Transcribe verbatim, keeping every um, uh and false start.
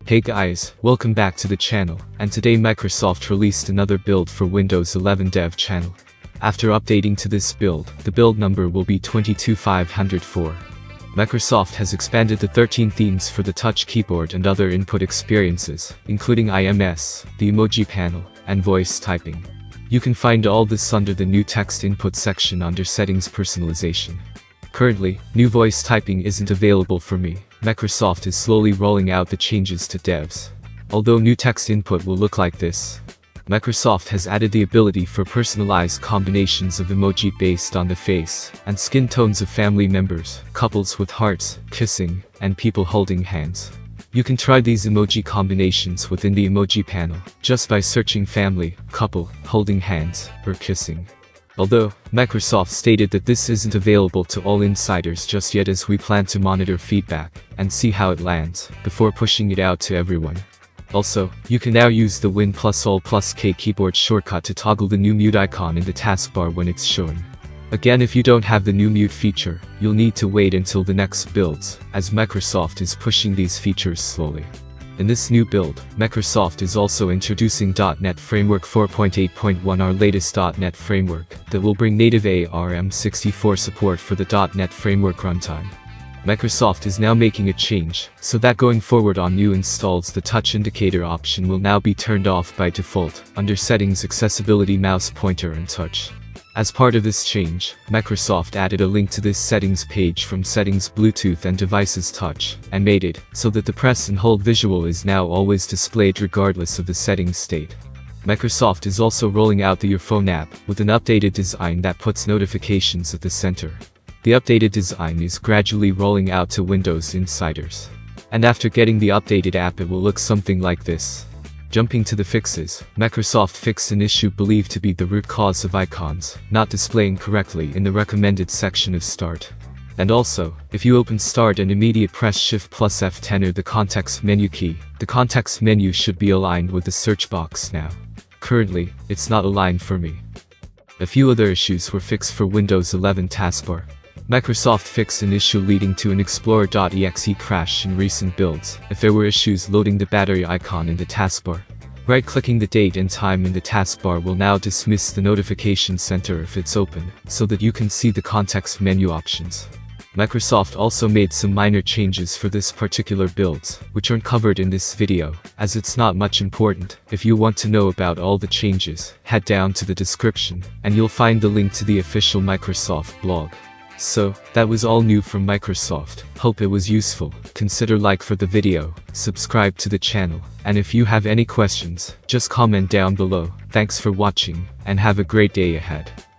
Hey guys, welcome back to the channel, and today Microsoft released another build for Windows eleven Dev channel. After updating to this build, the build number will be twenty-two five oh four. Microsoft has expanded the thirteen themes for the touch keyboard and other input experiences, including I M S, the emoji panel, and voice typing. You can find all this under the new text input section under settings personalization. Currently, new voice typing isn't available for me. Microsoft is slowly rolling out the changes to devs. Although new text input will look like this, Microsoft has added the ability for personalized combinations of emoji based on the face and skin tones of family members, couples with hearts, kissing, and people holding hands. You can try these emoji combinations within the emoji panel, just by searching family, couple, holding hands, or kissing. Although, Microsoft stated that this isn't available to all insiders just yet, as we plan to monitor feedback and see how it lands before pushing it out to everyone. Also, you can now use the Win plus Alt plus K keyboard shortcut to toggle the new mute icon in the taskbar when it's shown. Again, if you don't have the new mute feature, you'll need to wait until the next builds, as Microsoft is pushing these features slowly. In this new build, Microsoft is also introducing dot net Framework four point eight point one, our latest dot net framework, that will bring native A R M sixty-four support for the dot net Framework runtime. Microsoft is now making a change, so that going forward on new installs the touch indicator option will now be turned off by default, under Settings, Accessibility, Mouse Pointer and Touch. As part of this change, Microsoft added a link to this settings page from Settings, Bluetooth and Devices Touch, and made it so that the press and hold visual is now always displayed regardless of the settings state. Microsoft is also rolling out the Your Phone app with an updated design that puts notifications at the center. The updated design is gradually rolling out to Windows insiders. And after getting the updated app, it will look something like this. Jumping to the fixes, Microsoft fixed an issue believed to be the root cause of icons not displaying correctly in the recommended section of Start. And also, if you open Start and immediate press Shift plus F ten or the context menu key, the context menu should be aligned with the search box now. Currently, it's not aligned for me. A few other issues were fixed for Windows eleven taskbar. Microsoft fixed an issue leading to an Explorer dot E X E crash in recent builds if there were issues loading the battery icon in the taskbar. Right-clicking the date and time in the taskbar will now dismiss the notification center if it's open, so that you can see the context menu options. Microsoft also made some minor changes for this particular build, which aren't covered in this video, as it's not much important. If you want to know about all the changes, head down to the description, and you'll find the link to the official Microsoft blog. So, that was all new from Microsoft. Hope it was useful. Consider like for the video, subscribe to the channel, and if you have any questions, just comment down below. Thanks for watching, and have a great day ahead.